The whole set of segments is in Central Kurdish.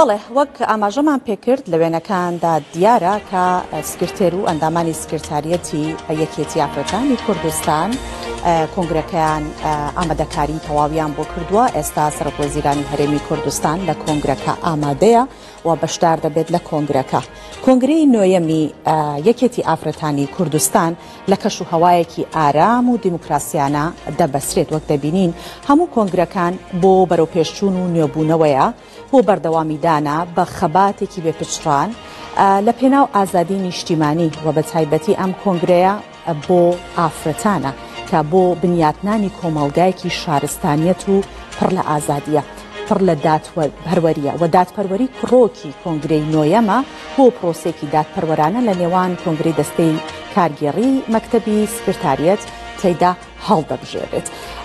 بەڵێ وەک ئاماژەمان پێکرد لە وێنەکاندا دیارە کە سکرتێر و ئەندامانی سکرتاریەتی یەکێتی ئافرەتانی کوردستان کۆنگرەکەیان ئامادەکاری تەواویان بۆ کردووە. ئێستا سەرۆکوەزیرانی هەرێمی کوردستان لە کۆنگرەکە ئامادەیە و بەشدار دەبێت لە کۆنگرەکە. کۆنگرەی نۆیەمی یەکێتی ئافرەتانی کوردستان لە کەش و هەوایەکی ئارام و دیموکراسیانە دەبەسرێت. وەک دەبینین هەموو کۆنگرەکان بۆ بەرەوپێشچوون و نوێبوونەوەیە بۆ بەردەوامیدانە بە خەباتێکی بێپچڕان لە پێناو ئازادی نیشتیمانی و بە تایبەتی ئەم کۆنگرەیە بۆ ئافرەتانە کە بۆ بنیاتنانی کۆمەڵگایەکی شارستانیەت و پڕ لە ئازادیە، پڕ لە دادپەروەریە و دادپەروەری کڕۆکی کۆنگرەی نۆیەمە بۆ پرۆسێکی دادپەروەرانە لە نێوان کۆنگرەی دەستەی کارگێڕی مەکتەبی سکرتاریەت تێیدا هەڵدەبژێرێت.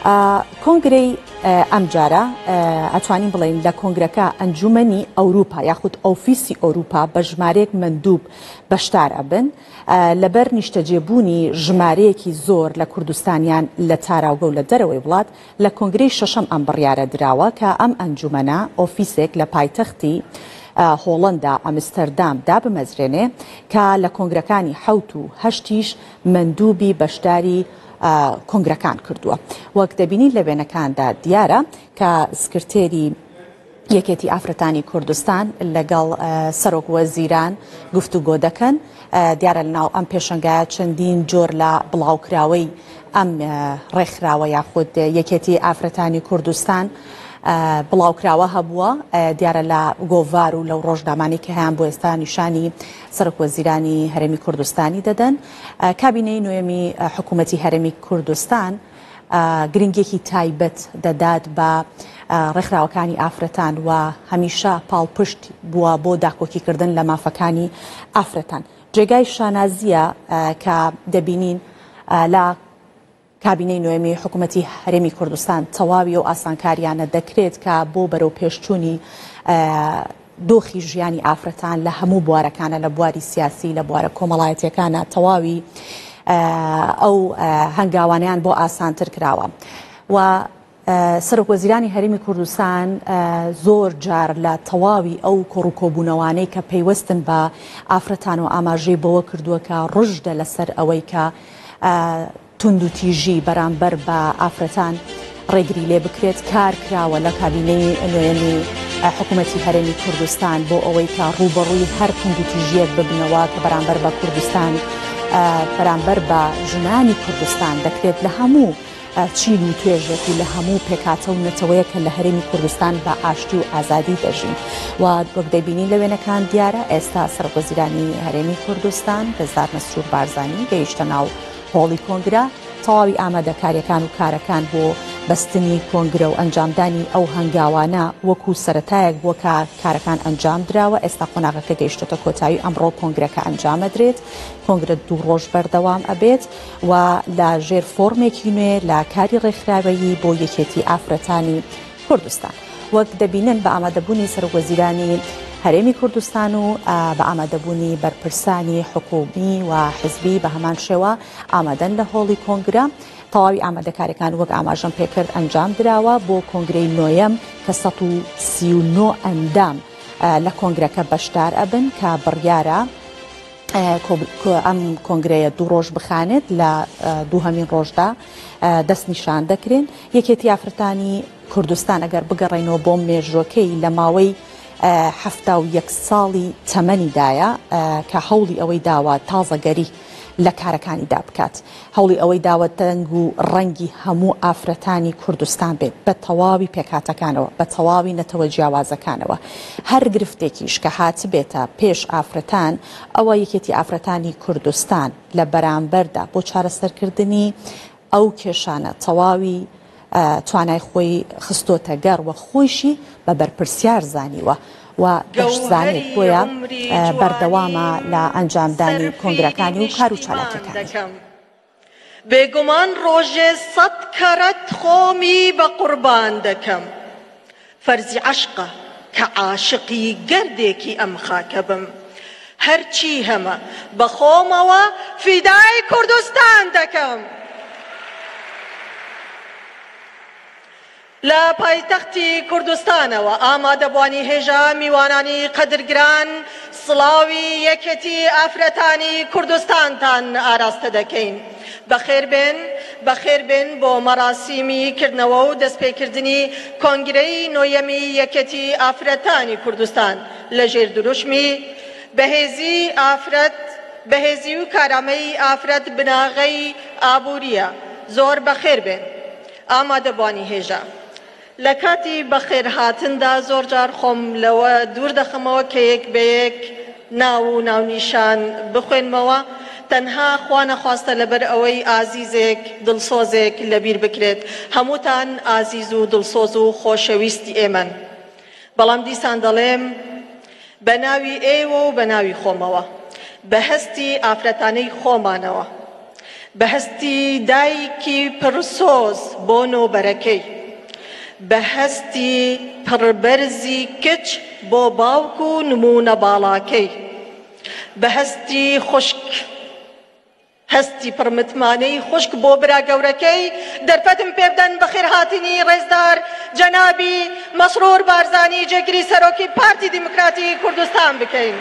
کۆنگرەی ئەم جارە ئەتوانین بڵێن لە کۆنگرەکە ئەنجومەنی ئەوروپا یاخود ئۆفیسی ئەوروپا بە ژمارەیەک مندوب بەشدار ئەبن لەبەر نیشتەجێبوونی ژمارەیەکی زۆر لە کوردستانیان لە تاراوگە و لە دەرەوەی وڵات. لە کۆنگرەی شەشەم ئەم بڕیارە دراوە کە ئەم ئەنجومەنە ئۆفیسێک لە پایتەختی هۆڵەندا ئەمستەردام دابمەزرێنێ کە لە کۆنگرەکانی حەوت و هەشتیش مندوبی بەشداری کۆنگرەکان کردووە. وەک دەبینین لە وێنەکاندا دیارە کە سکرتێری یەکێتی ئافرەتانی کوردستان لەگەڵ سەرۆکوەزیران گفتوگۆ دەکەن. دیارە لەناو ئەم پێشەنگایە چەندین جۆر لە بڵاوکراوەی ئەم ڕێکخراوە یاخود یەکێتی ئافرەتانی کوردستان بڵاوکراوە هەبووە. دیارە لە گۆڤار و لەو ڕۆژنامانەی کە هەیان بۆ ئێستا نیشانی سەرۆکوەزیرانی هەرێمی کوردستانی دەدەن. کابینەی نوێمی حکوومەتی هەرێمی کوردستان گرنگێکی تایبەت دەدات بە ڕێکخراوەکانی ئافرەتان و هەمیشە پاڵپشت بووە بۆ داکۆکیکردن لە مافەکانی ئافرەتان. جێگای شانازیە کە دەبینین لە کابینەی نوێمی حکوومەتی هەرێمی کوردستان تەواوی و ئاسانکاریانە دەکرێت کە بۆ بەرەو پێشچوونی دۆخی ژیانی ئافرەتان لە هەموو بوارەکانە، لە بواری سیاسی، لە بوارە کۆمەڵایەتیەکانە تەواوی ئەو هەنگاوانیان بۆ ئاسانتر کراوە. و سەرۆکوەزیرانی هەرێمی کوردستان زۆر جار لە تەواوی ئەو کۆڕووکۆبوونەوانەی کە پەیوەستن بە ئافرەتان و ئاماژەی بەوە کردووە کە ڕژدە لەسەر ئەوەی کە تند و تیژی بەرامبەر بە ئافرەتان ڕێگری لێ بکرێت. کار کراوە لە کابینەی نوێنی حکوومەتی هەرێمی کوردستان بۆ ئەوەی کە ڕوبەڕووی هەر تند و تیژیەک ببنەوە کە بەرامبەر بە کوردستان، بەرامبەر بە ژنانی کوردستان دەکرێت لە هەموو چین و توێژێک و لە هەموو پێکاتە و نەتەوەیە کە لە هەرێمی کوردستان بە ئاشتی و ئازادی دەژین. و وەک دەبینین لە وێنەکان دیارە ئێستا سەرۆکوەزیرانی هەرێمی کوردستان بەزار مەسرور بارزانی گەیشتە ناو هۆڵی کۆنگرە. تەواوی ئامادەکاریەکان و کارەکان بۆ بەستنی کۆنگرە و ئەنجامدانی ئەو هەنگاوانە وەکو سەرەتایەک بۆ کارەکان ئەنجام درراوە. ئێستا قۆناغەکە گەیشتۆتە کۆتایی. ئەمڕۆ کۆنگرەکە ئەنجامەدرێت. کۆنگرە 2 ڕۆژ بەردەوام ئەبێت و لە ژێر فۆرمێکی نوێ لە کاری ڕێکخراوەیی بۆ یەکێتی ئافرەتانی کوردستان. وەک دەبینن بە ئامادەبوونی سەرۆکوەزیرانی هەرێمی کوردستان و بە ئامادەبوونی بەرپرسانی حکومی و حزبی بە هەمان شێوە ئامادەن لە هۆڵی کۆنگرە. تەواوی ئامادەکاریەکان وەک ئاماژەم پێکرد ئەنجام دراوە بۆ کۆنگرەی نۆیەم کە 139 ئەندام لە کۆنگرەکە بەشدار ئەبن کە بڕیارە ئەم کۆنگرەیە 2 ڕۆژ بخانێت. لە دووهەمین ڕۆژدا دەست نیشان دەکرێن. یەکێتی ئافرەتانی کوردستان ئەگەر بگەڕێنەوە بۆ مێژوەکەی لە ماوەی 71 ساڵی تەمەنیدایە کە هەوڵی ئەوەی داوە تازەگەری لە کارەکانیدا بکات. هەوڵی ئەوەی داوە دەنگ و ڕەنگی هەموو ئافرەتانی کوردستان بێت بە تەواوی پێکاتەکانەوە، بە تەواوی نەتەوە جیاوازەکانەوە. هەر گرفتێکیش کە هات بێتە پێش ئافرەتان ئەوە یەکێتی ئافرەتانی کوردستان لە بەرامبەردا بۆ چارەسەرکردنی ئەو کێشانە تەواوی توانای خۆی خستۆتە گەڕ و خۆشی بە بەرپرسیار زانیوە و دەشزانێت بۆیە بەردەوامە لە ئەنجامدانی کۆنگرەکانی و کار و چالاکیەکان. بێگومان ڕۆژێ 100 کەرەت خۆمی بە قوربان دەکەم. فەرزی عەشقە کە عاشقی گەردێکی ئەم خاکە بم. هەرچی هەمە بە خۆمەوە فیدای کوردستان دەکەم. لا پایتەختی کوردستانەوە ئامادەبوانی هێژا میوانانی قەدرگران سڵاوی یەکێتی ئافرەتانی کوردستانتان ئاراستە دەکەین. بەخێربێن بۆ مەراسیمی کردنەوە و دەستپێکردنی کۆنگرەی نۆیەمی یەکێتی ئافرەتانی کوردستان لە ژێر دروشمی بەهێزی و کارامەی ئافرەت بناغەی ئابووریە. زۆر بەخێربێن ئامادەبوانی هێژا. لە کاتی بەخێرهاتندا زۆر جار خۆم لەوە دوور دەخەمەوە کە یەک بە یەک ناو و ناونیشان بخوێنمەوە، تەنها خوا نەخواستە لەبەر ئەوەی ئازیزێک دڵسۆزێک لەبیر بکرێت. هەمووتان ئازیز و دڵسۆز و خۆشەویستی ئێمەن، بەڵام دیسان دەڵێم بە ناوی ئێوە و بە ناوی خۆمەوە، بە هەستی ئافرەتانەی خۆمانەوە، بە هەستی دایکی پڕسۆز بۆ نۆبەرەکەی، بە هەستی پڕبەرزی کچ بۆ باوک و نمونە باڵاکەی، بە هەستی خوشک، هەستی پڕمتمانەی خوشک بۆ برا گەورەکەی دەرفەتم پێ بدەن بەخێرهاتنی ڕێزدار جەنابی مەسرور بارزانی جێگیری سەرۆکی پارتی دیموکراتی کوردستان بکەین.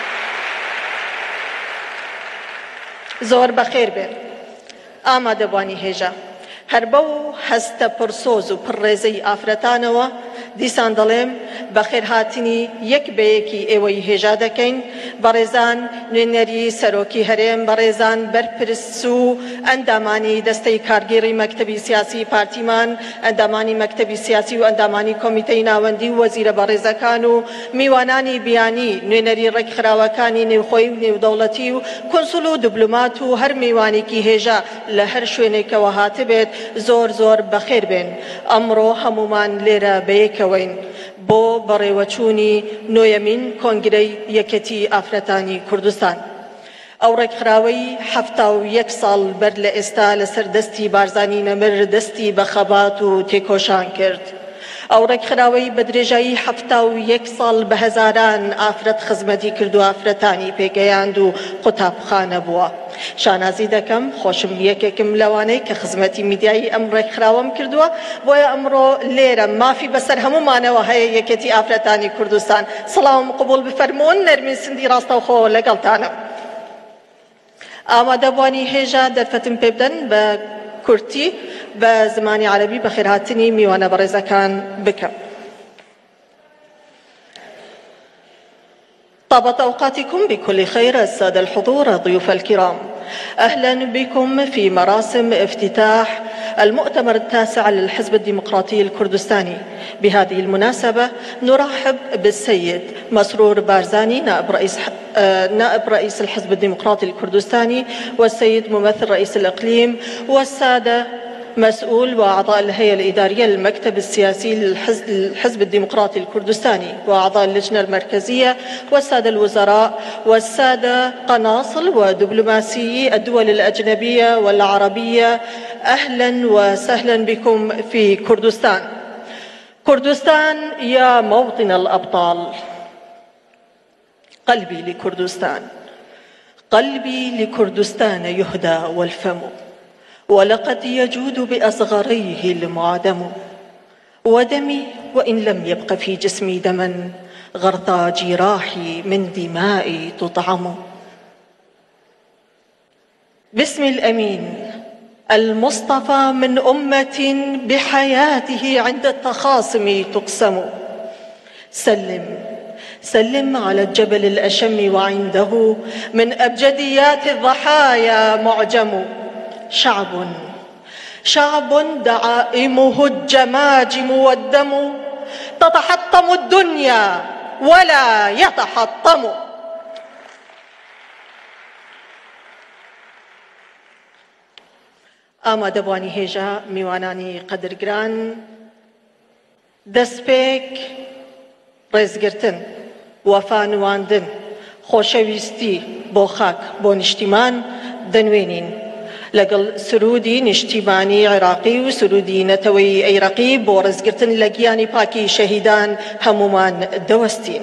زۆر بەخێر بێن ئامادەبوانی هێژا. هەر بەو هەستە پرسۆز و پڕڕێزەی ئافرەتانەوە دیسان دەڵێم بەخێرهاتنی یەک بەیەکی ئێوەی هێژا دەکەین. بەڕێزان نوێنەری سەرۆکی هەرێم، بەڕێزان بەرپرس و ئەندامانی دەستەی کارگێڕی مەکتەبی سیاسی پارتیمان، ئەندامانی مەکتەبی سیاسی و ئەندامانی کۆمیتەی ناوەندی و وەزیرە بەڕێزەکان و میوانانی بیانی، نوێنەری ڕێکخراوەکانی نێوخۆی و نێودەوڵەتی و کۆنسول و دیبلۆمات و هەر میوانێکی هێژا لە هەر شوێنێکەوە هاتبێت زۆر زۆر بەخێر بێن. ئەمڕۆ هەمومان لێرە بەیەکەوەین بۆ بەڕێوەچوونی نۆیەمین کۆنگرەی یەکێتی ئافرەتانی کوردستان. ئەو ڕێکخراوەی 71 ساڵ بەر لە ئێستا لەسەر دەستی بارزانی نەمر دەستی بە خەبات و تێکۆشان کرد. ئەو ڕێکخراوەی بە درێژایی 71 ساڵ بە هەزاران ئافرەت خزمەتی کرد و ئافرەتانی پێگەیاند و قوتابخانە بووە. شانازی دەکەم خۆشم یەکێکم لەوانەی کە خزمەتی میدیایی ئەم ڕێکخراوەم کردووە، بۆیە ئەمڕۆ لێرە مافی بەسەر هەمومانەوە هەیە یەکێتی ئافرەتانی کوردستان. سڵاوم قبول بفەرمونون، نەرمین سندی ڕاستەوخۆ لەگەڵتانم. ئامادەبوانی هێژا دەرفەتم پێ بدەن بە کورتی بە زمانی عەرەبی بەخێرهاتنی میوانە بەڕێزەکان بکەم. طابت أوقاتكم بكل خير السادة الحضور ضيوف الكرام، أهلا بكم في مراسم افتتاح المؤتمر التاسع للحزب الديمقراطي الكردستاني. بهذه المناسبة نرحب بالسيد مسرور بارزاني نائب رئيس الحزب الديمقراطي الكردستاني، والسيد ممثل رئيس الإقليم، والسادة مسؤول وأعضاء الهيئة الإدارية للمكتب السياسي للحزب الديمقراطي الكردستاني، وأعضاء اللجنة المركزية، والسادة الوزراء، والسادة قناصل ودبلوماسيي الدول الأجنبية والعربية. أهلا وسهلا بكم في كردستان. كردستان يا موطن الأبطال، قلبي لكردستان، قلبي لكردستان يهدى والفم، ولقد يجود بأصغريه المعدم، ودمي وإن لم يبق في جسمي دما غرطى جراحي من دمائي تطعم. باسم الأمين المصطفى من أمة بحياته عند التخاصم تقسم، سلم على الجبل الأشم وعنده من أبجديات الضحايا معجم. شعب دعائمه الجماجم والدم، تتحطم الدنيا ولا يتحطم. ئامادەبوانی هێژا میوانانی قەدرگران، دەستپێک، ڕێزگرتن، وەفانواندن، خۆشەویستی بۆ خاک بۆ نیشتیمان دەنوێنین لەگەڵ سرودی نیشتیمانی عێراقی و سرودی نەتەوەی عێراقی بۆ ڕێزگرتن لە گیانی پاکی شەهیدان هەمومان دەوەستین.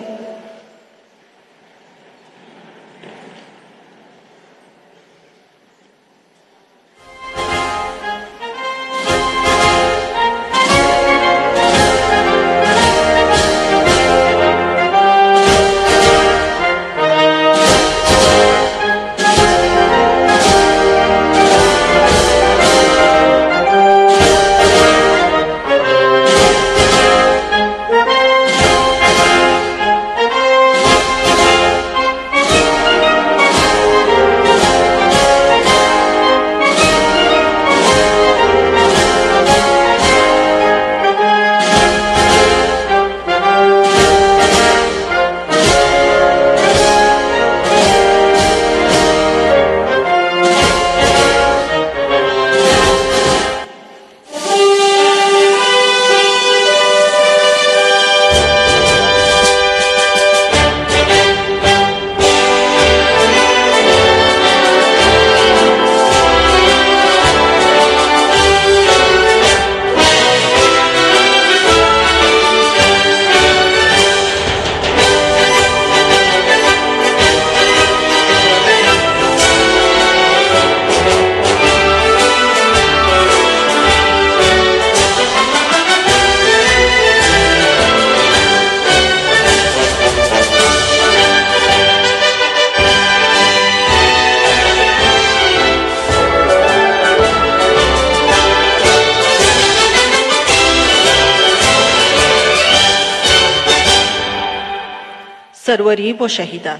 سەروەری بۆ شەهیدان.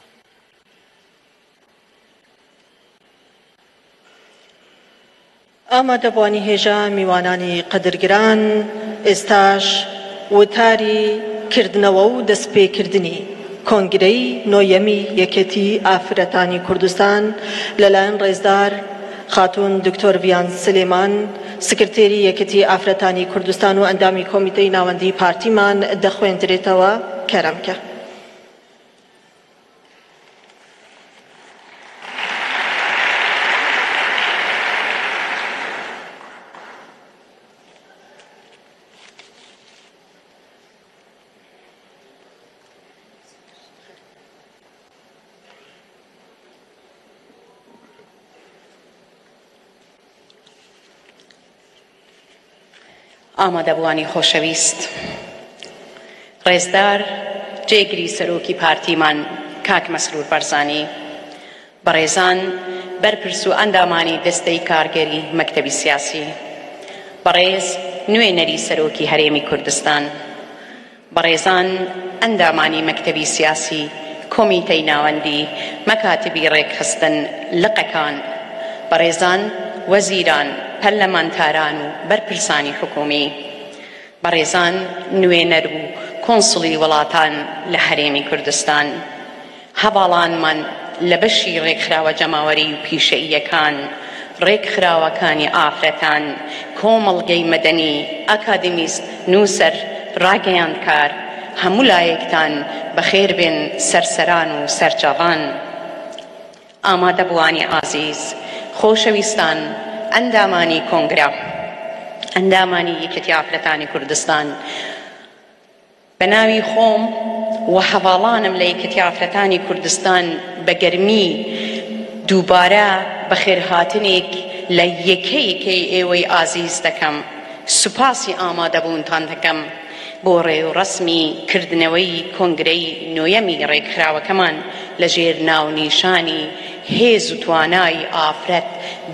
ئامادەبوانی هێژە میوانانی قەدرگران ئێستاش وتاری کردنەوە و دەستپێکردنی کۆنگرەی نۆیەمی یەکێتی ئافرەتانی کوردستان لەلایەن ڕێزدار خاتون دکتۆر ڤیان سلێمان سکرتێری یەکێتی ئافرەتانی کوردستان و ئەندامی کۆمیتەی ناوەندی پارتیمان دەخوێندرێتەوە. کەرەمکە. ئامادەبوانی خۆشەویست، ڕێزدار جێگری سەرۆکی پارتیمان کاک مەسرور بەرزانی، بەڕێزان بەرپرس و ئەندامانی دەستەی کارگەری مەکتەبی سیاسی، بەڕێز نوێنەری سەرۆکی هەرێمی کوردستان، بەڕێزان ئەندامانی مەکتەبی سیاسی، کۆمیتەی ناوەندی، مەکاتبی ڕێکخستن، لقەکان، بەڕێزان وەزیران، پەرلەمانتاران و بەرپرسانی حکومی، بەڕێزان نوێنەر و کۆنسڵی وڵاتان لە هەرێمی کوردستان، هەواڵانمان لە بەشی ڕێکخراوە جەماوەری و پیشەییەکان، ڕێکخراوەکانی ئافرەتان، کۆمەڵگەی مەدەنی، ئەکادمیست، نووسەر، ڕاگەیاندکار، هەموو لایەکتان بەخێر بێن سەرسەران و سەرچاوان. ئامادەبوانی ئازیز، خۆشەویستان، ئەندامانی کۆنگرە، ئەندامانی یەکێتی ئافرەتانی کوردستان، بە ناوی خۆم و هەواڵانم لە یەکێتی ئافرەتانی کوردستان بە گەرمی دووبارە بەخێرهاتنێک لە یەکەیەکەی ئێوەی ئازیز دەکەم. سوپاسی ئامادەبوونتان دەکەم بۆ ڕێوڕەسمی کردنەوەی کۆنگرەی نۆیەمی ڕێکخراوەکەمان لە ژێر ناونیشانی هێز و توانای ئافرەت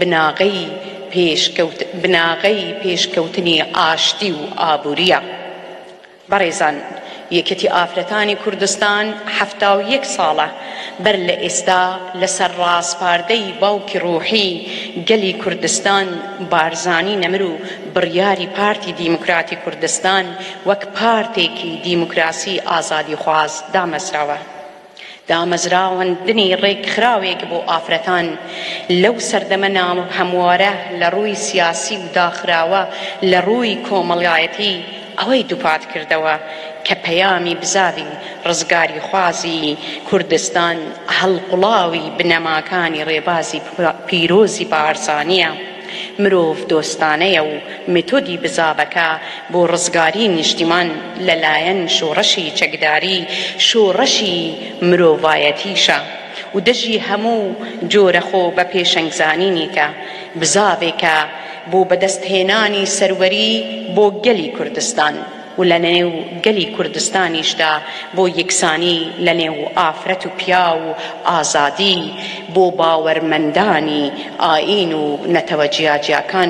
بناغەی پێشکەوتنی ئاشتی و ئابووریە. بەڕێزان، یەکێتی ئافرەتانی کوردستان 71 ساڵە بەر لە ئێستا لەسەر ڕاستپاردەی باوکی ڕۆحی گەلی کوردستان بارزانی نەمر و بڕیاری پارتی دیموکراتی کوردستان وەک پارتێکی دیموکراسی ئازادی خواز دامەزراوە. دامەزراوەندنی ڕێکخراوێک بۆ ئافرەتان لەو سەردەمە هەموارە لە ڕووی سیاسی و داخراوە لە ڕووی کۆمەڵایەتی ئەوەی دووپات کردەوە کە پەیامی بزاوی ڕزگاری خوازی کوردستان هەڵقوڵاوی بنەماکانی ڕێبازی پیرۆزی بارزانیە، مرۆڤ دۆستانەیە و مێتۆدی بزابەکە بۆ ڕزگاری نیشتیمان لەلایەن شۆڕەشی چەکداری، شۆڕەشی مرۆڤایەتیشە و دەژی هەموو جۆرە خۆ بە پێشەنگزانینیکە بزاوێکە بۆ بەدەستهێنانی سەروەری بۆ گەلی کوردستان و لە نێو گەلی کوردستانیشدا بۆ یەکسانی لە نێو ئافرەت و پیا و ئازادی، بۆ باوەرمەندانی ئاین و نەتەوە جیاجیاکان.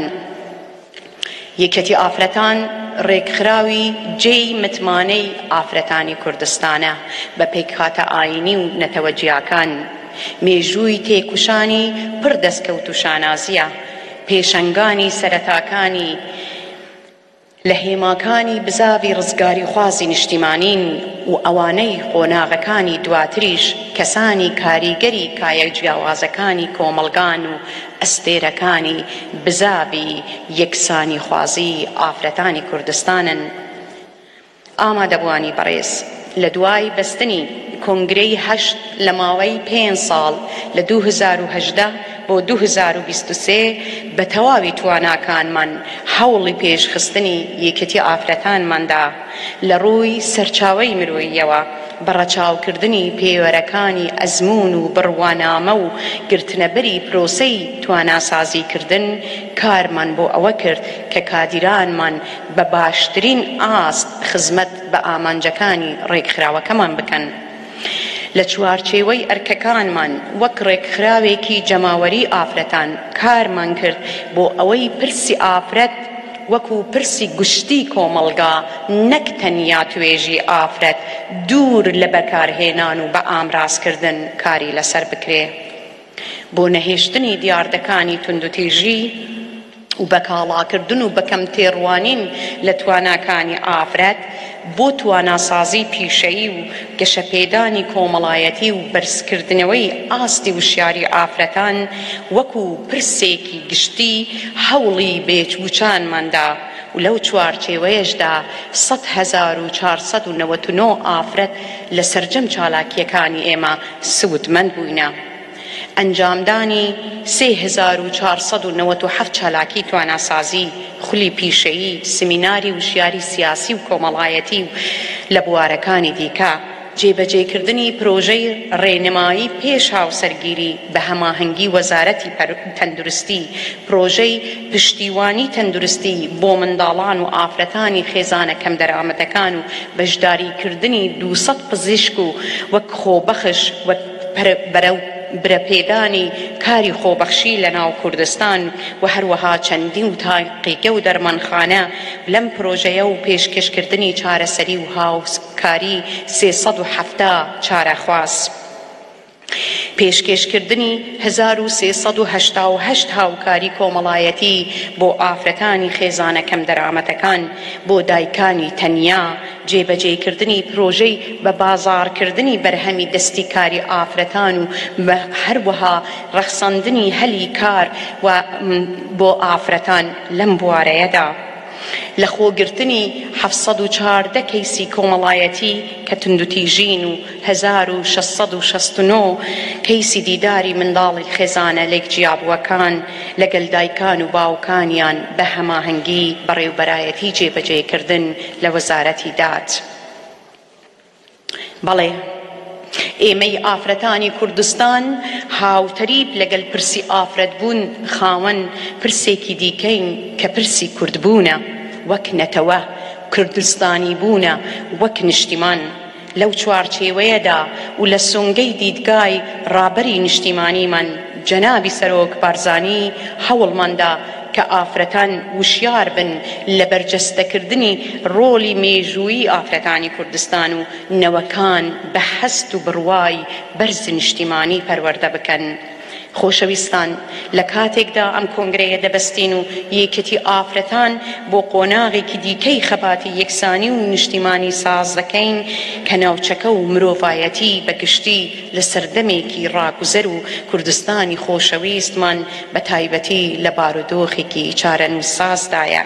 یەکێتی ئافرەتان ڕێکخراوی جێی متمانەی ئافرەتانی کوردستانە بە پێکهاتە ئاینی و نەتەوە جیاکان، مێژووی تێکوشانی پڕ دەستکەوت و شانازیە، پێشەنگانی سەرەتاکانی لە هێماکانی بزاوی ڕزگاری خوازی نیشتیمانین و ئەوانەی قۆناغەکانی دواتریش کەسانی کاریگەری کایە جیاوازەکانی کۆمەڵگان و ئەستێرەکانی بزاوی یەکسانی خوازی ئافرەتانی کوردستانن. ئامادەبوانی بەڕێز، لە دوای بەستنی کۆنگرەی 8 لە ماوەی 5 ساڵ لە 2018 بۆ 2023 بە تەواوی تواناکانمان هەوڵی پێشخستنی یەکێتی ئافرەتانماندا لە ڕووی سەرچاوەی مرۆییەوە بەڕەچاوکردنی پێوەرەکانی ئەزمون و بڕوانامە و گرتنەبەری پرۆسەی تواناسازیکردن کارمان بۆ ئەوە کرد کە کادیرانمان بە باشترین ئاست خزمەت بە ئامانجەکانی ڕێکخراوەکەمان بکەن. لە چوارچێوەی ئەرکەکانمان وەک ڕێکخراوێکی جەماوەری ئافرەتان کارمان کرد بۆ ئەوەی پرسی ئافرەت وەکو پرسی گشتی کۆمەڵگا نەک تەنیا توێژی ئافرەت دوور لە بەکارهێنان و بە ئامرازکردن کاری لەسەر بکرێ بۆ نەهێشتنی دیاردەکانی توندوتیژی و بەکاڵاکردن و بەکەم تێڕوانین لە تواناکانی ئافرەت بۆ تواناسازی پیشەیی و گەشەپێدانی کۆمەڵایەتی و بەرزکردنەوەی ئاستی وشیاری ئافرەتان وەکو پرسێکی گشتی هەوڵی بێچووچانماندا و لەو چوارچێوەیەشدا ١٠٠,٤٩٩ ئافرەت لە سەرجەم چالاکیەکانی ئێمە سودمەند بووینە. ئەنجامدانی 3497 چالاکی تواناسازی، خولی پیشەیی، سمیناری وشیاری سیاسی و کۆمەڵایەتی و لە بوارەکانی دیکە، جێبەجێکردنی پرۆژەی ڕێنمایی پێش هاوسەرگیری بە هەماهەنگی وەزارەتی تەندروستی، پرۆژەی پشتیوانی تەندروستی بۆ منداڵان و ئافرەتانی خێزانە کەم دەرامەتەکان و بەشداریکردنی 200 پزیشک و وەک خۆبەخش وەک بەرەو برەپێدانی کاری خۆبەخشی لە ناو کوردستان و هەروەها چەندین و تاقیگە و دەرمانخانە لەم پرۆژەیە و پێشکەشکردنی چارەسەری و هاوکاری 370 چارەخواز، پێشکەشکردنی 1388 هاوکاری کۆمەڵایەتی بۆ ئافرەتانی خێزانە کەم دەرامەتەکان بۆ دایکانی تەنیا، جێبەجێکردنی پرۆژەی بە بازاڕکردنی بەرهەمی دەستی کاری ئافرەتان و هەروەها ڕەخساندنی هەلی کار و بۆ ئافرەتان لەم بوارەیەدا، لە خۆگرتنی 714 کەیسی کۆمەڵایەتی کە توندوتیژین و 1669 کەیسی دیداری منداڵی خێزانە لێکجیابووەکان لەگەڵ دایکان و باوکانیان بە هەماهەنگی بەڕێوبەرایەتی جێبەجێکردن لە وەزارەتی داد. بەڵێ ئێمەی ئافرەتانی کوردستان هاوتەریب لەگەڵ پرسی ئافرەت بوون خاوەن پرسێکی دیکەین کە پرسی کوردبوونە، وەک نەتەوە کوردستانی بوونە وەک نیشتیمان. لەو چوارچێوەیەدا و لە سۆنگەی دیدگای ڕابەری نیشتیمانیمان جەنابی سەرۆک بارزانی هەوڵماندا کە ئافرەتان وشیار بن لە بەرجەستەکردنی ڕۆلی مێژوویی ئافرەتانی کوردستان و نەوەکان بە هەست و بڕوای بەرز نیشتیمانی پەروەردە بکەن. خۆشەویستان، لە کاتێکدا ئەم کۆنگرەیە دەبەستین و یەکەتی ئافرەتان بۆ قۆناغێکی دیکەی خەباتی یەکسانی و نیشتیمانی ساز دەکەین کە ناوچەکە و مرۆڤایەتی بەگشتی لە سەردەمێکی ڕاگوزەر و کوردستانی خۆشەویستمان بە تایبەتی لە بارودۆخێکی چارەنووسسازدایە.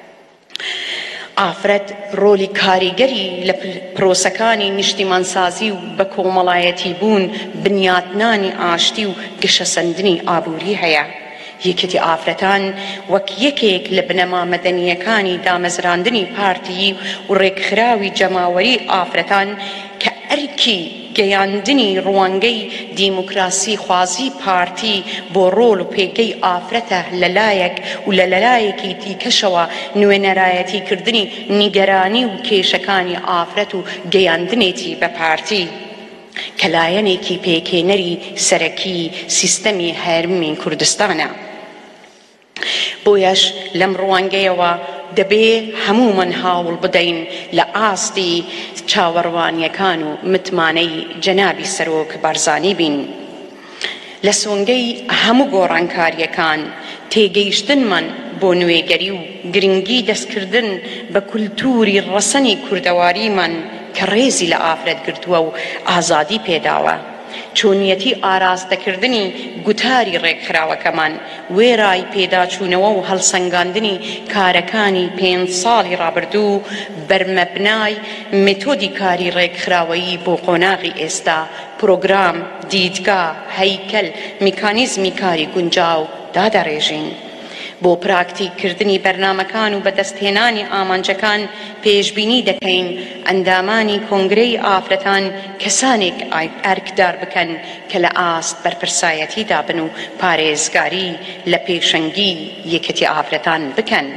ئافرەت ڕۆلی کاریگەری لە پرۆسەکانی نیشتیمانسازی و بە کۆمەڵایەتی بوون بنیاتنانی ئاشتی و گەشەسەندنی ئابووری هەیە. یەکەتی ئافرەتان وەک یەکێک لە بنەما مەدەنیەکانی دامەزراندنی پارتی و ڕێکخراوی جەماوەری ئافرەتان کە ئەرکی گەیاندنی ڕوانگەی دیموکراسی خوازی پارتی بۆ ڕۆڵ و پێگەی ئافرەتە لەلایەک و لە لەلایەکی دیکەشەوە نوێنەرایەتیکردنی نیگەرانی و کێشەکانی ئافرەت و گەیاندنێتی بە پارتی کە لایەنێکی پێکهێنەری سەرەکی سیستەمی هەرمی کوردستانە. بۆیەش لەم ڕوانگەیەوە دەبێ هەمومان هاوڵ بدەین لە ئاستی چاوەڕوانیەکان و متمانەی جەنابی سەرۆک بارزانی بین. لە سۆنگەی هەموو گۆڕانکاریەکان تێگەیشتنمان بۆ نوێگەری و گرنگی دەستکردن بە کولتوری ڕەسەنی کوردەواریمان کە ڕێزی لە ئافرەت گرتووە و ئازادی پێداوە، چۆنیەتی ئاراستەکردنی گوتاری ڕێکخراوەکەمان، وێرای پێداچوونەوە و هەڵسەنگاندنی کارەکانی 5 ساڵی ڕابردوو بەرمەبنای مێتۆدی کاری ڕێکخراوەیی بۆ قۆناغی ئێستا، پرۆگرام، دیدگا، هەیکەل، میکانیزمی کاری گونجاو دادەڕێژین. بۆ پراکتیککردنی بەرنامەکان و بەدەستهێنانی ئامانجەکان پێشبینی دەکەین ئەندامانی کۆنگرەی ئافرەتان کەسانێک ئەرکدار بکەن کە لە ئاست بەرپرسایەتیدا بن و پارێزگاری لە پێشەنگی یەکەتی ئافرەتان بکەن.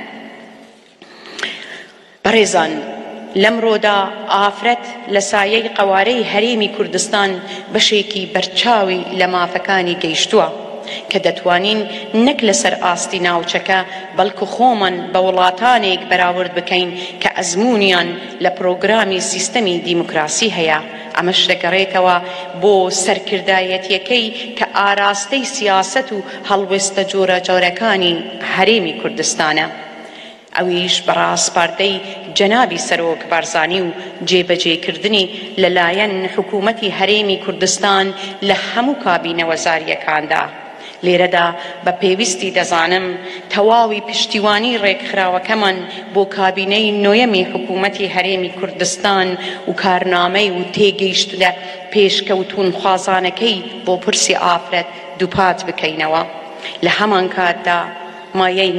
بەڕێزان، لەمڕۆدا ئافرەت لە سایەی قەوارەی هەرێمی کوردستان بەشێکی بەرچاوی لە مافەکانی گەیشتووە کە دەتوانین نەک لەسەر ئاستی ناوچەکە بەڵکو خۆمان بە وڵاتانێک بەراورد بکەین کە ئەزمونیان لە پرۆگرامی سیستەمی دیموکراسی هەیە. ئەمەش دەگەڕێتەوە بۆ سەرکردایەتیەکەی کە ئاراستەی سیاسەت و هەڵوێستە جۆرەجۆرەکانی هەرێمی کوردستانە. ئەویش بەڕاستپاردەی جەنابی سەرۆک بارزانی و جێبەجێکردنی لەلایەن حکوومەتی هەرێمی کوردستان لە هەموو کابینە وەزاریەکاندا. لێرەدا بە پێویستی دەزانم تەواوی پشتیوانی ڕێکخراوەکەمان بۆ کابینەی نۆیەمی حکوومەتی هەرێمی کوردستان و کارنامەی و تێگەیشتنە پێشکەوتون خوازانەکەی بۆ پرسی ئافرەت دووپات بکەینەوە. لە هەمان کاتدا مایەی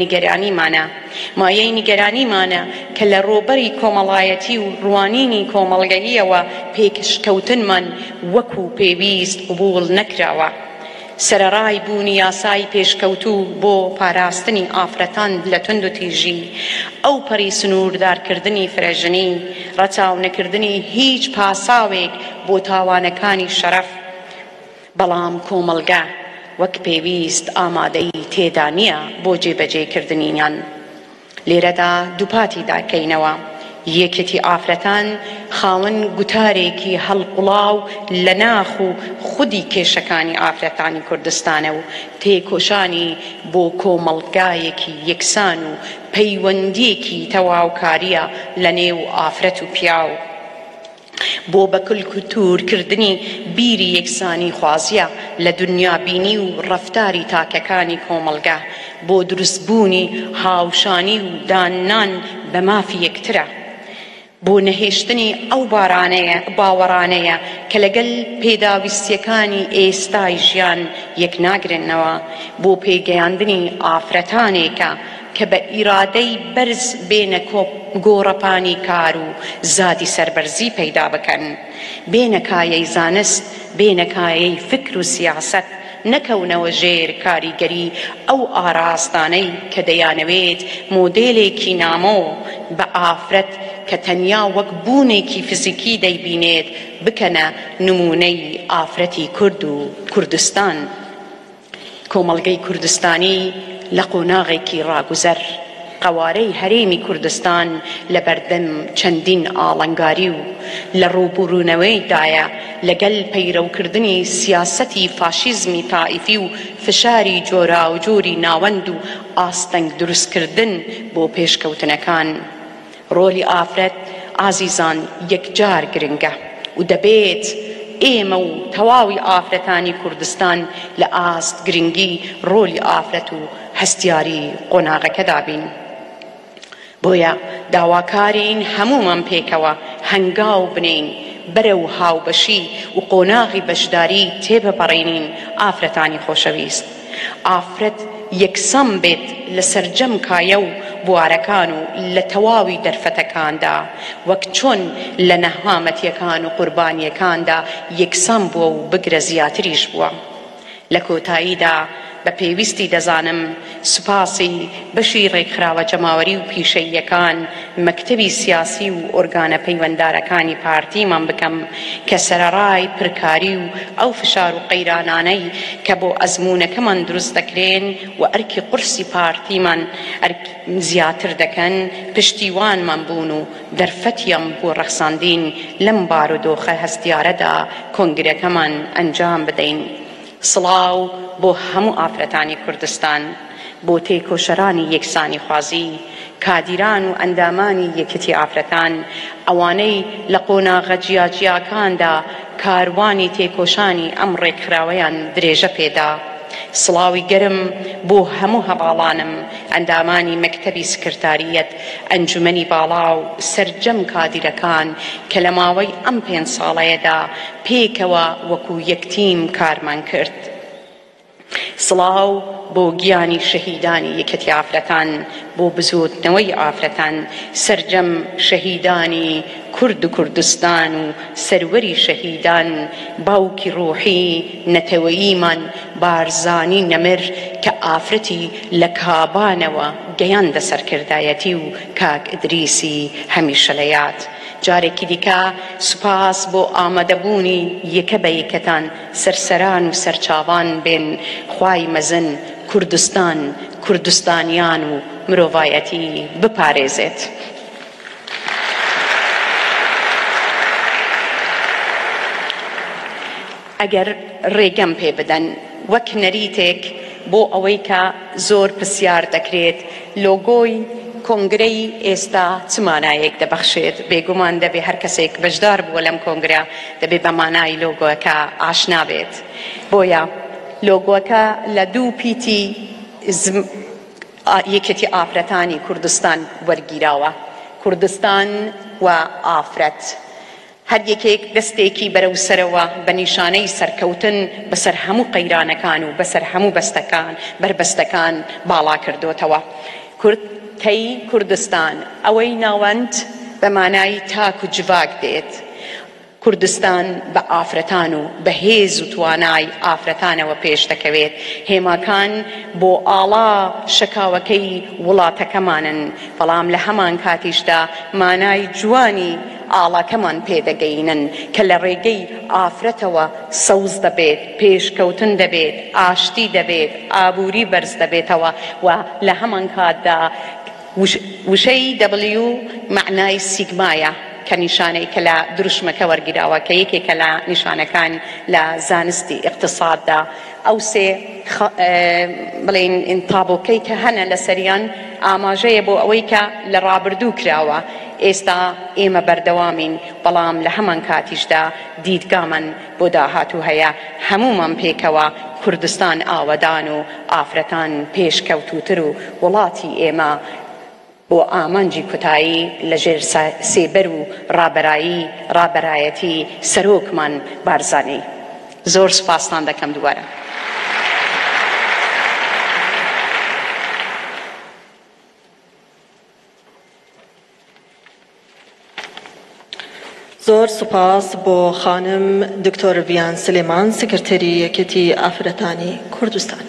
نیگەرانیمانە کە لە ڕۆبەری کۆمەڵایەتی و ڕوانینی کۆمەڵگەییەوە پێکشکەوتنمان وەکو پێویست قبوڵ نەکراوە. سەرەڕای بوونی یاسای پێشکەوتوو بۆ پاراستنی ئافرەتان لە توند و تیژی، ئەو پەری سنووردارکردنی فرەژنی، ڕەچاو نەکردنی هیچ پاساوێک بۆ تاوانەکانی شەرەف، بەڵام کۆمەڵگە وەک پێویست ئامادەی تێدا نییە بۆ جێبەجێکردنیان. لێرەدا دووپاتی داکەینەوە. یەکێتی ئافرەتان خاوەن گوتارێکی هەڵقوڵاو لە ناخ و خودی کێشەکانی ئافرەتانی کوردستانە و تێکۆشانی بۆ کۆمەڵگایەکی یەکسان و پەیوەندیەکی تەواوکاریە لە نێو ئافرەت و پیاو، بۆ بەکولتورکردنی بیری یەکسانی خوازیە لە دنیابینی و ڕەفتاری تاکەکانی کۆمەڵگە، بۆ دروستبوونی هاوشانی و دانان بە مافی یەکترە، بۆ نەهێشتنی ئەو باوەڕانەیە کە لەگەل پێداویستیەکانی ئێستای ژیان یەک ناگرنەوە، بۆ پێگەیاندنی ئافرەتانێکە کە بە ئیرادەی بەرز بێنە گۆڕەپانی کار و زادی سەربەرزی پەیدا بکەن، بێنەکایەی زانست، بێنەکایەی فکر و سیاست، نەکەونەوە ژێر کاریگەری ئەو ئاراستانەی کە دەیانەوێت مۆدێلێکی نامۆ بە ئافرەت کە تەنیا وەک بوونێکی فیزیکی دەیبینێت بکەنە نمونەی ئافرەتی کورد و کوردستان. کۆمەڵگەی کوردستانی لە قۆناغێکی ڕاگوزەر قەوارەی هەرێمی کوردستان لە بەردەم چەندین ئاڵنگاری و لە ڕووبڕوونەوەیدایە لەگەل پەیرەوکردنی سیاسەتی فاشیزمی تائیفی و فشاری جۆرا و جۆری ناوەند و ئاستەنگ دروستکردن بۆ پێشکەوتنەکان. ڕۆلی ئافرەت ئازیزان یەکجار گرنگە و دەبێت ئێمە و تەواوی ئافرەتانی کوردستان لە ئاست گرنگی ڕۆلی ئافرەت و هەستیاری قۆناغەکەدا بین. بۆیە داواکارین هەمومان پێکەوە هەنگاو بنین بەرە و هاوبەشی و قۆناغی بەشداری تێبەپەڕێنین. ئافرەتانی خۆشەویست، ئافرەت یەکسەم بێت لە سەرجەم کایە و بوارەکان و لە تەواوی دەرفەتەکاندا، وەک چۆن لە نەهامەتیەکان و قوربانیەکاندا یەکسەم بووە و بگرە زیاتریش بووە. لە کۆتاییدا بە پێویستی دەزانم سوپاسی بەشی ڕێکخراوە جەماوەری و پیشەییەکان، مەکتەبی سیاسی و ئۆرگانە پەیوەنددارەکانی پارتیمان بکەم کە سەرەڕای پرکاری و ئەو فشار و قەیرانانەی کە بۆ ئەزمونەکەمان دروست دەکرێن و ئەرکی قورسی پارتیمان زیاتر دەکەن، پشتیوانمان بوون و دەرفەتیان بۆ ڕەخساندین لەم بارودۆخە هەستیارەدا کۆنگرەکەمان ئەنجام بدەین. سڵاو بۆ هەموو ئافرەتانی کوردستان، بۆ تێکۆشەرانی یەکسانی خوازی، کادیران و ئەندامانی یەکێتی ئافرەتان، ئەوانەی لە قۆناغە جیاجیاکاندا کاروانی تێکۆشانی ئەم ڕێکخراوەیان درێژە پێدا. سڵاوی گەرم بۆ هەموو هەواڵانم، ئەندامانی مەکتەبی سکرتاریەت، ئەنجومەنی باڵا و سەرجەم کادیرەکان کە لە ماوەی ئەم 5 ساڵەیەدا پێکەوە وەکو یەکتیم کارمان کرد. سڵاو بۆ گیانی شەهیدانی یەکێتی ئافرەتان، بۆ بزوتنەوەی ئافرەتان، سەرجەم شەهیدانی کورد و کوردستان و سەروەری شەهیدان، باوکی ڕۆحی نەتەوەییمان بارزانی نەمر کە ئافرەتی لە کابانەوە گەیاندە سەرکردایەتی و کاک ئیدریسی هەمیشە لە یاد. جارێکی دیکە سوپاس بۆ ئامادەبوونی یەکە بە یەکەتان سەرسەران و سەرچاوان بێن خوای مەزن کوردستان کوردستانیان و مرۆڤایەتی بپارێزێت. ئەگەر ڕێگەم پێ بدەن وەک نەریتێک بۆ ئەوەی کە زۆر پرسیار دەکرێت لۆگۆی کۆنگرەی ئێستا چ مانایەک دەبەخشێت، بێگومان دەبێ هەر کەسێک بەشدار بووە لەم کۆنگرە دەبێ بە مانای لۆگۆەکە ئاشنا بێت. بۆیە لۆگۆەکە لە دوو پیتی یەکێتی ئافرەتانی کوردستان وەرگیراوە، کوردستان و ئافرەت. هەر یەکێک دەستێکی بەرەو سەرەوە بە نیشانەی سەرکەوتن بەسەر هەموو قەیرانەکان و بەسەر هەموو بەستەکان بربەستەکان باڵا کردوتەوە. کەی کوردستان ئەوەی ناوەند بە مانای تاک و جوواک دێت. کوردستان بە ئافرەتان و بە هێز و توانای ئافرەتانەوە پێش دەکەوێت. هێماکان بۆ ئاڵا شەکاوەکەی وڵاتەکەمانن، بەڵام لە هەمان کاتیشدا مانای جوانی ئاڵاکەمان پێدەگەینن کە لە ڕێگەی ئافرەتەوە سەوز دەبێت، پێشکەوتن دەبێت، ئاشتی دەبێت، ئابووری بەرز دەبێتەوە و لە هەمان کاتدا وشەی دەبلیو معنای سیگمایە کە نیشانەی کە لە دروشمەکە وەرگیراوە کە یەکێکە لە نیشانەکان لە زانستی اقتصاددا. ئەو سێ بڵێن تابۆکەی کە هەنە لە سەریان ئاماژەیە بۆ ئەوەی کە لە ڕابردوو کراوە. ئێستا ئێمە بەردەوامین، بەڵام لە هەمان کاتیشدا دیدگامان بۆ داهاتوو هەیە هەمومان پێکەوە کوردستان ئاوەدان و ئافرەتان پێشکەوتوتر و وڵاتی ئێمە بۆ ئامانجی کوتایی لەژێر سێبەر و ڕابەرایەتی سەرۆکمان بارزانی. زۆر سوپاستان دەکەم دووبارە. زۆر سوپاس بۆ خانم دکتۆر ڤیان سلێمان سکرتێری یەکێتی ئافرەتانی کوردستان.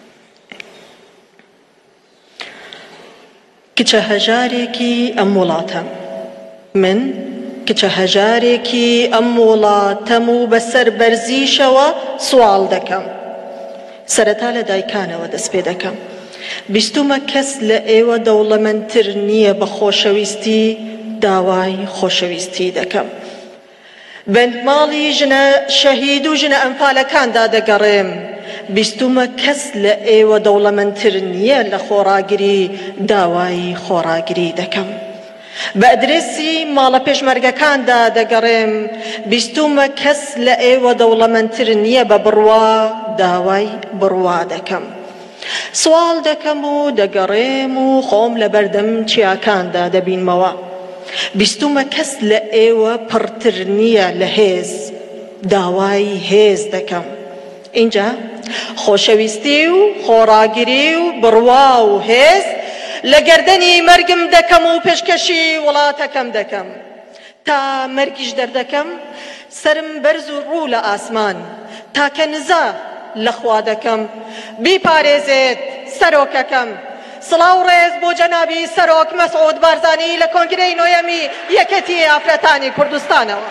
کچە هەژارێکی ئەم وڵاتەم، من کچە هەژارێکی ئەم وڵاتەم و بەسەر بەرزیشەوە سوال دەکەم. سەرەتا لە دایکانەوە دەست پێ دەکەم. بیستومە کەس لە ئێوە دەوڵەمەندتر نییە بە خۆشەویستی داوای خۆشەویستی دەکەم. بەندماڵی ژنە شەهید و ژنە ئەنفالەکاندا دەگەڕێم. بیستومە کەس لە ئێوە دەوڵەمەندتر نییە لە خۆڕاگری داوای خۆڕاگری دەکەم. بە ئەدرێسی ماڵە پێشمەرگەکاندا دەگەڕێم. بیستومە کەس لە ئێوە دەوڵەمەندتر نییە بە بڕوا داوای بڕوا دەکەم. سوال دەکەم و دەگەڕێم و خۆم لە بەردەم چیاکاندا دەبینمەوە. بیستومە کەس لە ئێوە پڕتر نییە لە هێز داوای هێز دەکەم. اینجا خۆشەویستی و خۆڕاگری و بڕوا و هێز لە گەردەنی مەرگم دەکەم و پێشکەشی وڵاتەکەم دەکەم. تا مەرگیش دەردەکەم سرم بەرز و ڕوو لە ئاسمان تاکە نزا لەخوا دەکەم. بیپارێزێت سەرۆکەکەم. سڵاو ڕێز بۆ جەنابی سەرۆک مەسعود بارزانی لە کۆنگرەی نۆیەمی یەکێتی ئافرەتانی کوردستانەوە.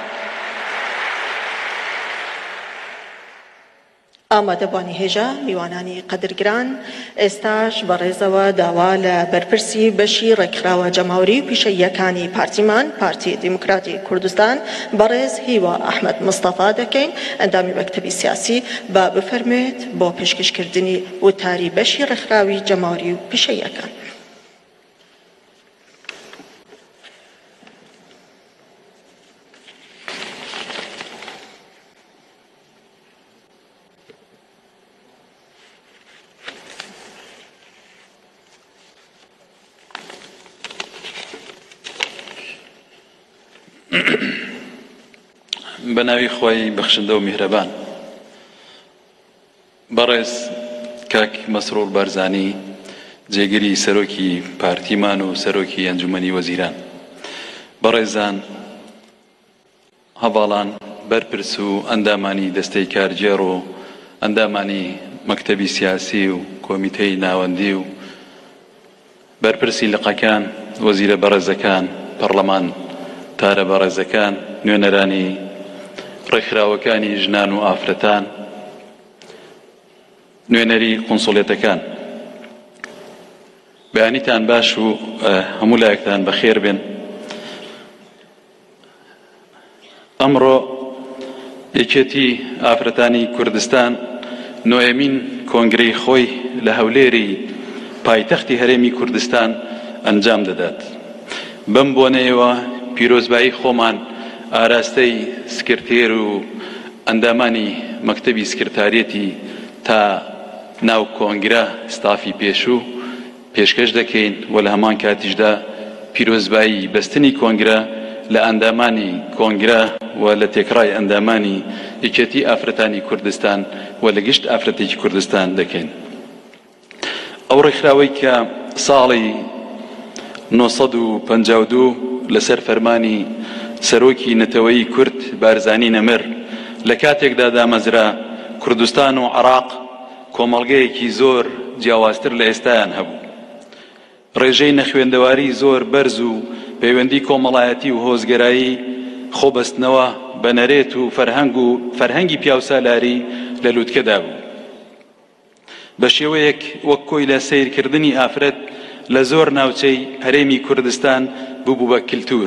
ئامادەبوانی هێژە میوانانی قەدرگران، ئێستاش بەڕێزەوە داوا لە بەرپرسی بەشی ڕێکخراوە جەماوری و پیشەییەکانی پارتیمان پارتی دیموکراتی کوردستان بەڕێز هیوا ئەحمەد مستەفا دەکەین. ئەندامی مەکتەبی سیاسی با بفەرمێت بۆ پێشکەشکردنی وتاری بەشی ڕێکخراوی جەماوری و پیشەییەکان. بەناوی خۆی بەخشندە و میهرەبان. بەڕێز کاک مەسرور بارزانی جێگیری سەرۆکی پارتیمان و سەرۆکی ئەنجومەنی وەزیران، بەڕێزان هەواڵان بەرپرس و ئەندامانی دەستەی کارجێڕ و ئەندامانی مەکتەبی سیاسی و کۆمیتەی ناوەندی و بەرپرسی لقەکان، وەزیرە بەڕێزەکان، پەرلەمان وتارە بەڕێزەکان، نوێنەرانی ڕێکخراوەکانی ژنان و ئافرەتان، نوێنەری قونسوڵێتەکان، بەیانیتان باش و هەموو لایەکتان بەخێر بێن. ئەمڕۆ یەکێتی ئافرەتانی کوردستان نۆیەمین کۆنگرەی خۆی لە هەولێری پایتەختی هەرێمی کوردستان ئەنجام دەدات. بەم بۆنەیەوە پیرۆزبایی خۆمان ئاراستەی سکرتێر و ئەندامانی مەکتەبی سکرتارێتی تا ناو کۆنگرە ستافی پێشوو پێشکەش دەکەین و لە هەمان کاتیشدا پیرۆزبایی بەستنی کۆنگرە لە ئەندامانی کۆنگرە و لە تێکڕای ئەندامانی یەکێتی ئافرەتانی کوردستان و لە گشت ئافرەتێکی کوردستان دەکەین. ئەو ڕێکخراوەی کە ساڵی 1952 لەسەر فەرمانی سەرۆکی نەتەوەیی کورد بارزانی نەمر لە کاتێکدا دامەزرا، کوردستان و عێراق کۆمەڵگەیەکی زۆر جیاوازتر لە ئێستایان هەبوو. ڕێژەی نەخوێندەواری زۆر بەرز و پەیوەندی کۆمەڵایەتی و هۆزگەرایی خۆبەستنەوە بە نەرێت و فەرهەنگی پیاوسالاری لە لووتکەدا بوو. بە شێوەیەک وەک کۆی لە سیرکردنی ئافرەت لە زۆر ناوچەی هەرێمی کوردستان بوو بە کلتور.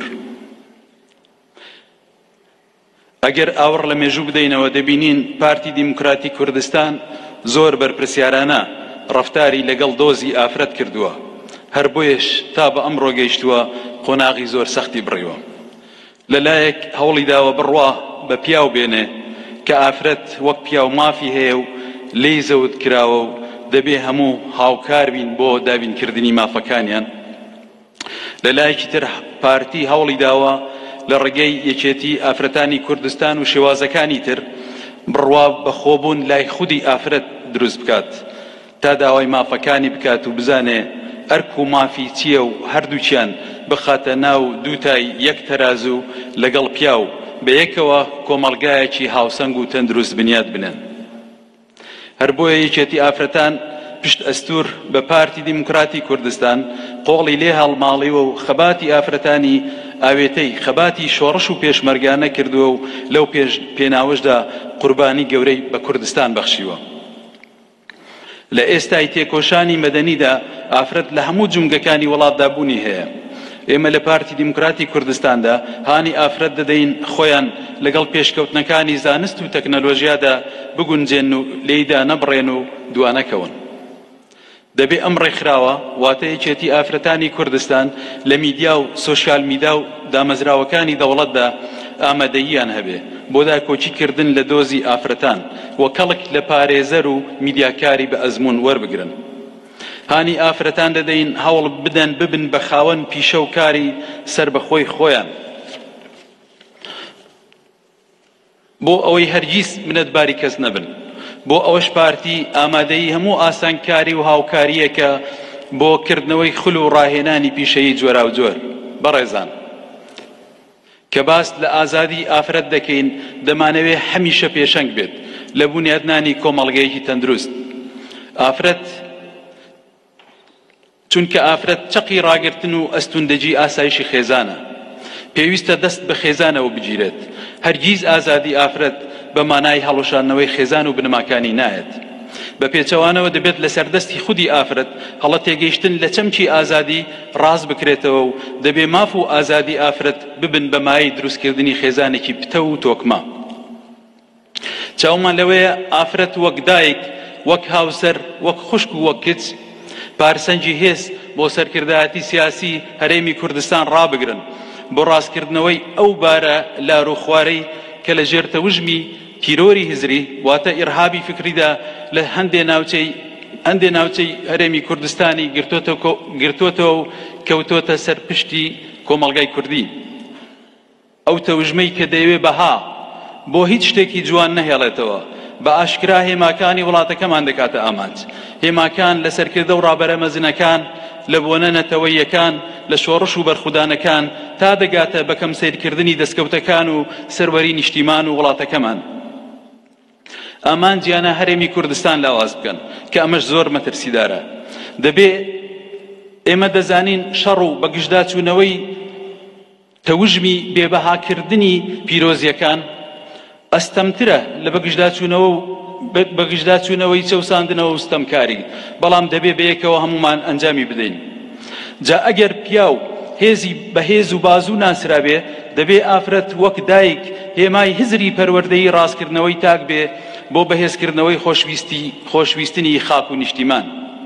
ئەگەر ئاوڕ لە مێژوو بدەینەوە دەبینین پارتی دیموکراتی کوردستان زۆر بەرپرسیارانە ڕەفتاری لەگەڵ دۆزی ئافرەت کردووە، هەر بۆیش تا بە ئەمڕۆ گەیشتووە قۆناغی زۆر سەختی بڕیوە. لەلایەک هەوڵی داوە بڕوا بە پیاو بێنێ کە ئافرەت وەک پیاو مافی هەیە و لێی زەوت کراوە و دەبێ هەموو هاوکار بین بۆ دابینکردنی مافەکانیان. لەلایەکی تر پارتی هەوڵی داوە لە ڕێگەی یەکێتی ئافرەتانی کوردستان و شێوازەکانی تر بڕوا بە خۆبوون لای خودی ئافرەت دروست بکات تا داوای مافەکانی بکات و بزانێ ئەرک و مافی چییە و هەردووچیان بخاتە ناو دووتای یەک تەرازوو لەگەڵ پیاو بە یەکەوە کۆمەڵگایەکی هاوسەنگ و تەندروست بنیاد بنێن. هەر بۆیە یەکێتی ئافرەتان پشت ئەستور بە پارتی دیموکراتی کوردستان قۆڵی لێ هەڵماڵیوە و خەباتی ئافرەتانی ئاوێتەی خەباتی شۆڕش و پێشمەرگانە کردووە و لەو پێناوەشدا قوربانی گەورەی بە کوردستان بەخشیوە. لە ئێستای تێکۆشانی مەدەنیدا ئافرەت لە هەموو جومگەکانی وڵاتدا بوونی هەیە. ئێمە لە پارتی دیموکراتی کوردستاندا هانی ئافرەت دەدەین خۆیان لەگەڵ پێشکەوتنەکانی زانست و تەکنەلۆژیادا بگونجێن و لێیدا نەبڕێن و دوانەکەون. دەبێ ئەم ڕێکخراوە واتە یەکێتی ئافرەتانی کوردستان لە میدیا و سۆشیال میدیا و دامەزراوەکانی دەوڵەتدا ئامادەییان هەبێ بۆ داکۆچیکردن لە دۆزی ئافرەتان و کەڵک لە پارێزەر و میدیاکاری بە ئەزموون وەربگرن. هانی ئافرەتان دەدەین هەوڵ بدەن ببن بە خاوەن پیشە و کاری سەر بەخۆی خۆیان بۆ ئەوەی هەرگیز منەتباری کەس نەبن. بۆ ئەوەش پارتی ئامادەی هەموو ئاسانکاری و هاوکاریەکە بۆ کردنەوەی خول و ڕاهێنانی پیشەیی جۆرا و جۆر. بەڕێزان، کە باس لە ئازادی ئافرەت دەکەین دەمانەوێ هەمیشە پێشەنگ بێت لە بوونیادنانی کۆمەڵگەیەکی تەندروست. ئافرەت چونکە ئافرەت چەقی ڕاگرتن و ئەستوندەجی ئاسایشی خێزانە، پێویستە دەست بە خێزانەوە بگیرێت. هەرگیز ئازادی ئافرەت بە مانای هەڵۆشانەوەی خێزان و بنەماکانی نایەت. بە پێچەوانەوە دەبێت لە سەردەستی خودی ئافرەت هەڵە تێگەیشتن لە چەمکی ئازادی ڕاز بکرێتەوە و دەبێ ماف و ئازادی ئافرەت ببن بە مایەی دروستکردنی خێزانێکی پتە و تۆکمە. چاومان لەوەیە ئافرەت وەک دایک، وەک هاوسەر، وەک خوشک و وەک کچ پارسەنجی هێز بۆ سەرکردایەتی سیاسی هەرێمی کوردستان ڕابگرن بۆ ڕاستکردنەوەی ئەو بارە لاروخوارەی کە لە ژێرتەوژمی تیرۆری هزری واتە ئیرهابی فکریدا لە هەندێ ناوچەی هەرێمی کوردستانی گرتوۆتەوە و کەوتۆتە سەر پشتی کۆمەڵگای کوردی. ئەو تەوژمەی کە دەیەوێ بەها بۆ هیچ شتێکی جوان نەهێڵێتەوە بە ئاشکرا هێماکانی وڵاتەکەمان دەکاتە ئامانج. هێماکان لە سەرکردە و ڕابەرە مەزنەکان، لە بۆنە نەتەوەیەکان، لە شۆڕش و بەرخودانەکان تا دەگاتە بەکەم سیرکردنی دەستکەوتەکان و سەروەری نیشتیمان و وڵاتەکەمان. ئامان گیانە هەرێمی کوردستان لاواز بکەن کە ئەمەش زۆر مەترسیدارە. دەبێ ئێمە دەزانین شەڕ و بەگشتدا چوونەوەی تەوژمی بێبەهاکردنی پیرۆزیەکان ئەستەمترە لە بەگژداچوونەوەی چەوساندنەوە و ستەمکاری، بەڵام دەبێ بەیەکەوە هەمومان ئەنجامی بدەین. جا ئەگەر پیاو هێزی بەهێز و بازوو ناسرابێ، دەبێ ئافرەت وەک دایک هێمای هزری پەروەردەی ڕاستکردنەوەی تاک بێ بۆ بەهێزکردنەوەی خۆشویستنی خاک و نیشتیمان.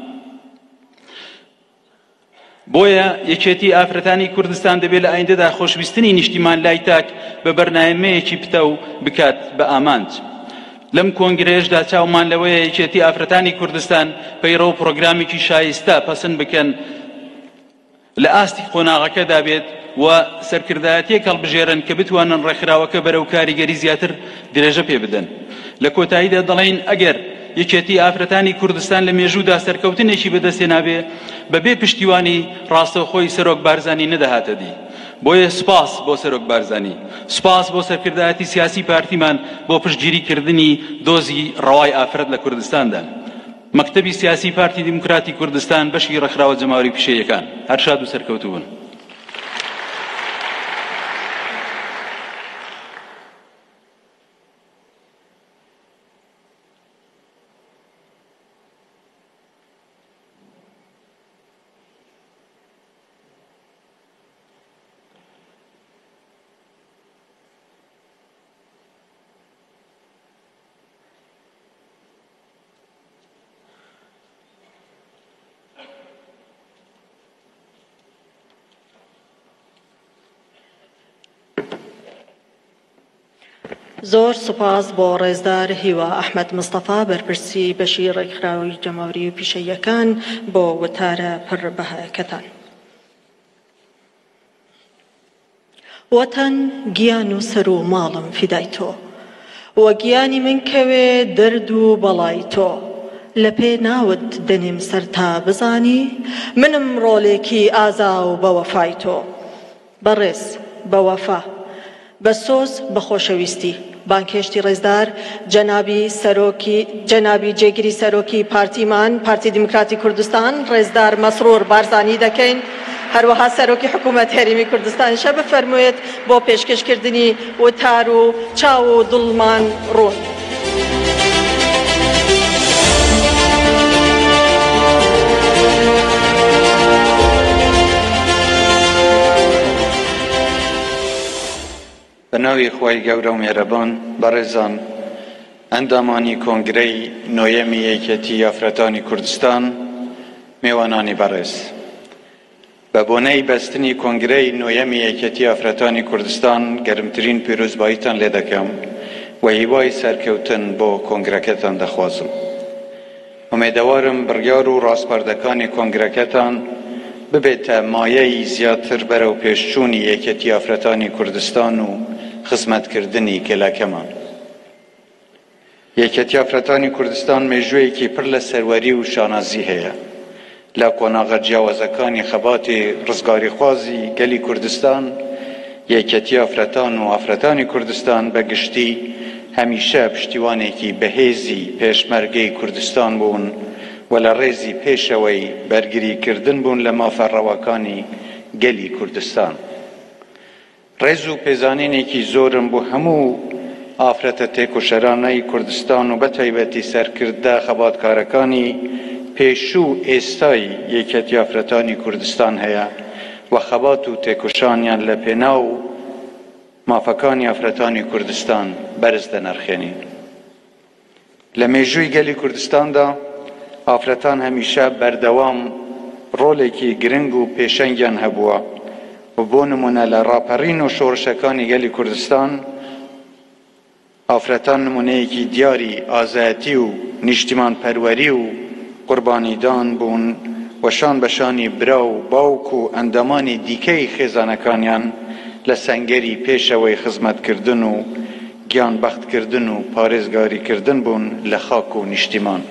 بۆیە یەکێتی ئافرەتانی کوردستان دەبێت لە ئایندەدا خۆشویستنی نیشتیمان لای تاک بە بەرنامەیەکی پتە و بکات بە ئامانج. لەم کۆنگرەیەشدا چاومان لەوەیە یەکێتی ئافرەتانی کوردستان پەیڕە و پرۆگرامێکی شایستە پەسەند بکەن لە ئاستی قۆناغەکەدا بێت و سەرکردایەتێک هەڵبژێرن کە بتوانن ڕێکخراوەکە بەرەو کاریگەری زیاتر درێژە پێ بدەن. لە کۆتاییدا دەڵێن ئەگەر یەکێتی ئافرەتانی کوردستان لە مێژوودا سەرکەوتنێکی بەدەستێنابێ بەبێ پشتیوانی ڕاستەوخۆی سەرۆک بارزانی نەدەهاتە دی. بۆیە سپاس بۆ سەرۆک بارزانی، سپاس بۆ سەرکردایەتی سیاسی پارتیمان بۆ پشتگیریکردنی دۆزی ڕەوای ئافرەت لە کوردستاندا. مەکتەبی سیاسی پارتی دیموکراتی کوردستان بەشی ڕێکخراوە جەماوەری پیشەیەکان هەر شاد و سەرکەوتوو بن. زۆر سوپاس بۆ ڕێزدار هیوا ئەحمەد مستەفا بەرپرسی بەشی ڕێکخراوی جەماوەری و پیشەیەکان بۆ وتارە پڕبەهایەکەتان. وەتەن گیان و سەر و ماڵم فیدای تۆ، وە گیانی من کەوێ دەرد و بەڵای تۆ، لە پێ ناوت دەنێم سەر تا بزانی، منم ڕۆڵێکی ئازا و بە وەفای تۆ. بەڕێز، بە وەفا، بە سۆز، بە خۆشەویستی بانکێشتی ڕێزدار جەنابی جێگیری سەرۆکی پارتیمان، پارتی دیموکراتی کوردستان، ڕێزدار مەسرور بارزانی دەکەین. هەروەها سەرۆکی حکوومەت هەرێمی کوردستانیشە بفەرموویێت بۆ پێشکەشکردنی وتار و چاو و دڵمان ڕوون. بەناوی خۆی گەورە و مێرەبان بەڕێزان، ئەندامانی کۆنگرەی نۆیەمی یەکێتی ئافرەتانی کوردستان، میوانانی بەڕێز، بە بۆنەی بەستنی کۆنگرەی نۆیەمی یەکێتی ئافرەتانی کوردستان گەرمترین پیرۆزباییتان لێ دەکەم و هیوای سەرکەوتن بۆ کۆنگرەکەتان دەخوازم. ئومێدەوارم بڕیار و ڕاستپەردەکانی کۆنگرەکەتان ببێتە مایەی زیاتر بەرەو پێشچوونی یەکێتی ئافرەتانی کوردستان و خزمەتکردنی گەلەکەمان. یەکێتی ئافرەتانی کوردستان مێژوویەکی پڕ لە سەروەری و شانازی هەیە. لە کۆناغە جیاوازەکانی خەباتی ڕزگاریخوازی گەلی کوردستان، یەکێتی ئافرەتان و ئافرەتانی کوردستان بەگشتی هەمیشە پشتیوانێکی بەهێزی پێشمەرگەی کوردستان بوون و لە ڕێزی پێشەوەی بەرگریکردن بوون لە مافەڕەوەکانی گەلی کوردستان. ڕێز و پێزانینێکی زۆرم بۆ هەموو ئافرەتە تێکۆشەرانەی کوردستان و بەتایبەتی سەرکردە خەباتکارەکانی پێشوو ئێستای یەکێتی ئافرەتانی کوردستان هەیە و خەبات و تێکۆشانیان لە پێناو مافەکانی ئافرەتانی کوردستان بەرز دەنرخێنین. لە مێژووی گەلی کوردستاندا ئافرەتان هەمیشە بەردەوام ڕۆڵێکی گرنگ و پێشەنگیان هەبووە و بۆ نمونە لە ڕاپەڕین و شۆڕشەکانی گەلی کوردستان ئافرەتان نمونەیەکی دیاری ئازایەتی و نیشتیمان پەروەری و قوربانیدان بوون و شان بەشانی برا و باوک و ئەندامانی دیکەی خێزانەکانیان لە سەنگەری پێشەوەی خزمەتکردن و گیانبەختکردن و پارێزگاریکردن بوون لە خاک و نیشتیمان.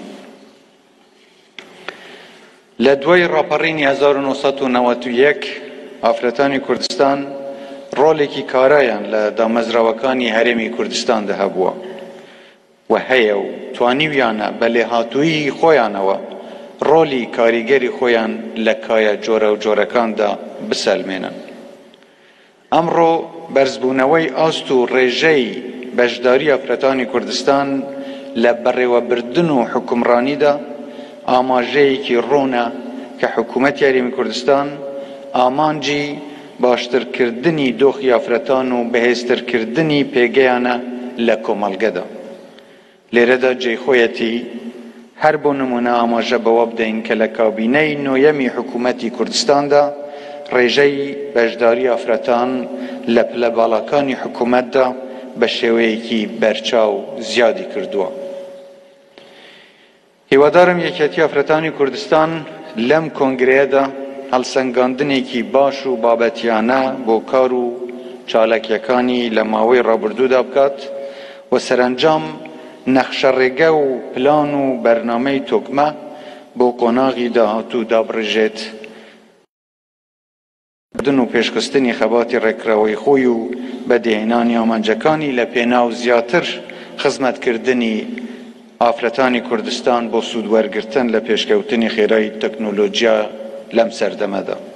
لە دوای ڕاپەڕینی 1991 ئافرەتانی کوردستان ڕۆڵێکی کارایان لە دامەزراوەکانی هەرێمی کوردستان دەهەبووە و هەیە و توانیویانە بە لێهاتووی خۆیانەوە ڕۆلی کاریگەری خۆیان لە کایە جۆرە و جۆرەکاندا بسەلمێنن. ئەمڕۆ بەرزبوونەوەی ئاست و ڕێژەی بەشداری ئافرەتانی کوردستان لە بەڕێوەبردن و حکومڕانیدا ئاماژەیەکی ڕۆنە کە حکوومەتی هەرێمی کوردستان ئامانجی باشترکردنی دۆخی ئافرەتان و بەهێزترکردنی پێگەیانە لە کۆمەڵگەدا. لێرەدا جێخۆیەتی هەر بۆ نمونە ئاماژە بەوە بدەین کە لە کابینەی نۆیەمی حکوومەتی کوردستاندا ڕێژەی بەشداری ئافرەتان لە پلە باڵاکانی حکوومەتدا بە شێوەیەکی بەرچاو زیادی کردووە. هیوادارم یەکێتی ئافرەتانی کوردستان لەم کۆنگرەیەدا هەڵسەنگاندنێکی باش و بابەتیانە بۆ کار و چالاکیەکانی لە ماوەی ڕابردوودا بکات و سەرنجام نەخشە ڕێگە و پلان و بەرنامەی تۆکمە بۆ قۆناغی داهاتوو دابڕژێت و پێشخستنی خەباتی ڕێکراوەی خۆی و بەدێهێنانی ئامانجەکانی لە پێناو زیاتر خزمەتکردنی ئافرەتانی کوردستان بۆ سوودوەرگرتن لە پێشکەوتنی خێرایی تەکنۆلۆژیا لەم سەردەمەدا.